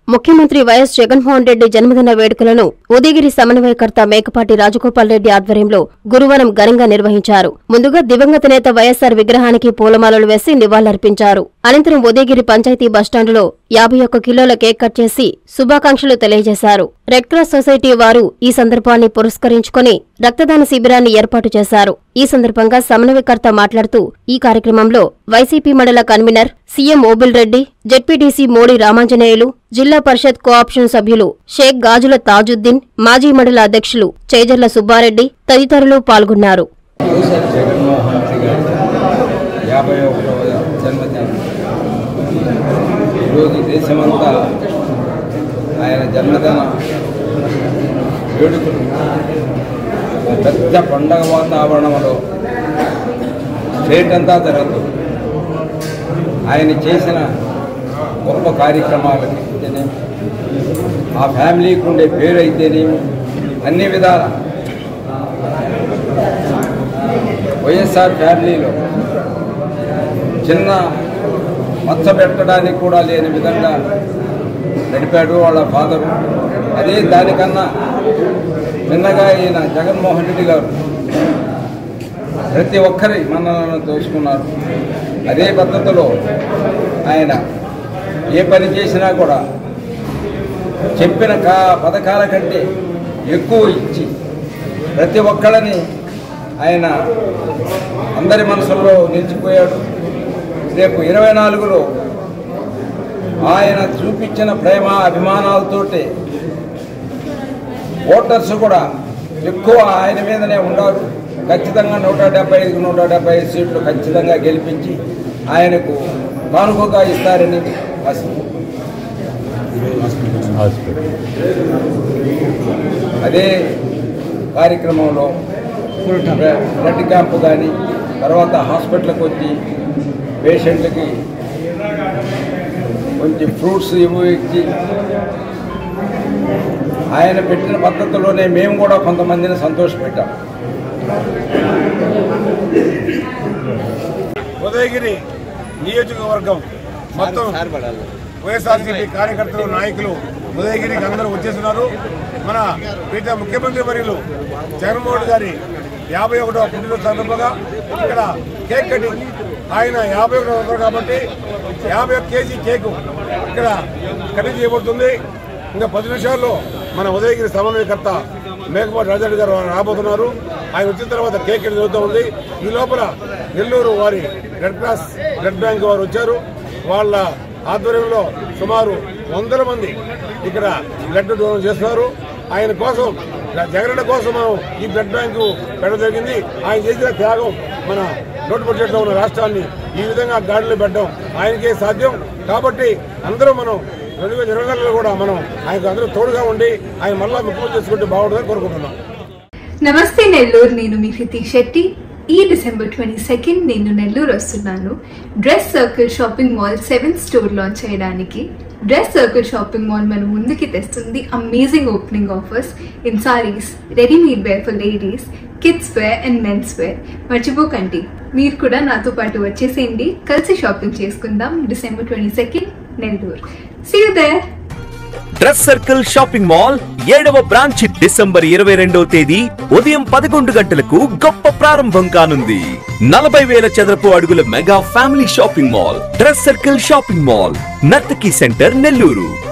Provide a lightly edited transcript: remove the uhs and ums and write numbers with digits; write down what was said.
ముఖ్యమంత్రి వైఎస్ జగన్మోహన్ రెడ్డి జన్మదిన వేడుకలను ఉదయగిరి సమన్వయకర్త మేకపాటి రాజగోపాల్ రెడ్డి ఆధ్వర్యంలో గురువారం ఘనంగా నిర్వహించారు. ముందుగా దివంగత నేత వైఎస్సార్ విగ్రహానికి పూలమాలలు వేసి నివాళులర్పించారు. అనంతరం ఉదయగిరి పంచాయతీ బస్టాండులో 51 కిలోల కేక్ కట్ చేసి శుభాకాంక్షలు తెలియజేశారు. రెడ్ క్రాస్ సొసైటీ వారు ఈ సందర్భాన్ని పురస్కరించుకుని రక్తదాన శిబిరాన్ని ఏర్పాటు చేశారు. ఈ సందర్భంగా సమన్వయకర్త మాట్లాడుతూ ఈ కార్యక్రమంలో వైసీపీ మండల convener CM Obul Reddy, ZPTC Modi Ramanjaneyulu, Zilla Parishad cooption సభ్యులు షేక్ గాజుల తాజుద్దీన్, మాజీ మండల అధ్యక్షులు చేజర్ల సుబ్బారెడ్డి తదితరులు పాల్గొన్నారు. ఈరోజు దేశమంతా ఆయన జన్మదిన వేడుకలు పెద్ద పండగ వాతావరణంలో స్టేట్ అంతా జరుగుతుంది. ఆయన చేసిన గొప్ప కార్యక్రమాలకి అయితేనేమి, ఆ ఫ్యామిలీకి ఉండే పేరు అయితేనేమి, అన్ని విధాల వైఎస్ఆర్ ఫ్యామిలీలో చిన్న మచ్చ పెట్టడానికి కూడా లేని విధంగా నడిపాడు వాళ్ళ ఫాదరు. అదే దానికన్నా చిన్నగా ఈయన జగన్మోహన్ రెడ్డి గారు ప్రతి ఒక్కరి మన్ననలను దోచుకున్నారు. అదే పద్ధతిలో ఆయన ఏ పని చేసినా కూడా చెప్పిన పథకాల కంటే ఎక్కువ ఇచ్చి ప్రతి ఒక్కళ్ళని ఆయన అందరి మనసుల్లో నిలిచిపోయాడు. రేపు 24లో ఆయన చూపించిన ప్రేమ అభిమానాలతోటి ఓటర్స్ కూడా ఎక్కువ ఆయన మీదనే ఉన్నారు. ఖచ్చితంగా 175 సీట్లు ఖచ్చితంగా గెలిపించి ఆయనకు కానుకగా ఇస్తారని అదే కార్యక్రమంలో బ్లడ్ క్యాంపు కానీ తర్వాత హాస్పిటల్కి వచ్చి పేషెంట్లకి కొంచెం ఫ్రూట్స్ ఇచ్చి ఆయన పెట్టిన పద్ధతిలోనే మేము కూడా కొంతమందిని సంతోషపెట్టాం. ఉదయగిరి నియోజకవర్గం మొత్తం వైఎస్ఆర్సీపీ కార్యకర్తలు, నాయకులు ఉదయగిరికి అందరూ వచ్చేస్తున్నారు. మన ప్రీత ముఖ్యమంత్రి వర్యులు జగన్మోహన్ గారి 51వ పుట్టినరోజు సందర్భంగా ఇక్కడ కేక్ కటింగ్. ఆయన 51 కాబట్టి 51 కేజీ కేకు ఇక్కడ కటింగ్ చేయబడుతుంది. ఇంకా 10 నిమిషాల్లో మన ఉదయగిరి సమన్వయకర్త మేకపాటి రాజారెడ్డి గారు రాబోతున్నారు. ఆయన వచ్చిన తర్వాత కేక్ కటింగ్ జరుగుతూ ఉంది. ఈ లోపల నెల్లూరు వారి రెడ్ క్రాస్ బ్లడ్ బ్యాంక్ వారు వచ్చారు. వాళ్ళ ఆధ్వర్యంలో సుమారు 100 మంది ఇక్కడ బ్లడ్ డొనేట్ చేస్తున్నారు. ఆయన కోసం, జగనన్న కోసం మనం ఈ బ్లడ్ బ్యాంకు పెట్టడం జరిగింది. ఆయన చేసిన త్యాగం మన నోటు బడ్జెట్లో ఉన్న రాష్ట్రాన్ని ఈ విధంగా గాడిలో పెట్టడం ఆయనకే సాధ్యం. కాబట్టి అందరూ మనం 2024లో కూడా మనం ఆయనకు అందరూ తోడుగా ఉండి ఆయన మళ్ళా ముఖ్యమంత్రి చేసుకుంటే బాగుంటుందని కోరుకుంటున్నాం. నమస్తే నెల్లూరు, నేను మీ హృతిక్ శెట్టి. ఈ డిసెంబర్ 22 నేను నెల్లూరు వస్తున్నాను. Dress circle shopping mall 7th store launch చేయడానికి. డ్రెస్ సర్కిల్ షాపింగ్ మాల్ మన ముందుకి తెస్తుంది amazing opening offers in saris, readymade wear for ladies, kids wear and men's wear. మర్చిపోకండి, మీరు కూడా నాతో పాటు వచ్చేసేయండి. కలిసి షాపింగ్ చేసుకుందాం. December 22 Nellore. See you there. Dress circle shopping mall 7వ బ్రాంచ్ డిసెంబర్ 22వ తేదీ ఉదయం 11 గంటలకు గొప్ప ప్రారంభం కానుంది. 40,000 చదరపు అడుగుల mega family shopping mall dress circle shopping mall, Nartaki centre, Nellore.